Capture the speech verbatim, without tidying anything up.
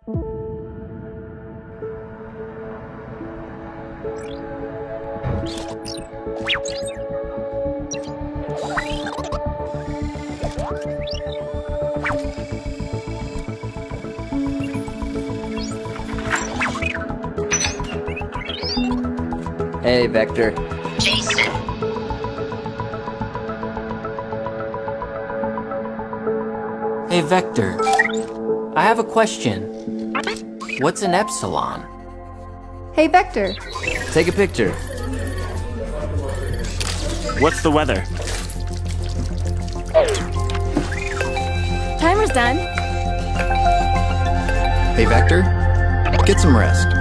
Hey, Vector. Jason. Hey, Vector. I have a question. What's an epsilon? Hey, Vector. Take a picture. What's the weather? Timer's done. Hey, Vector. Get some rest.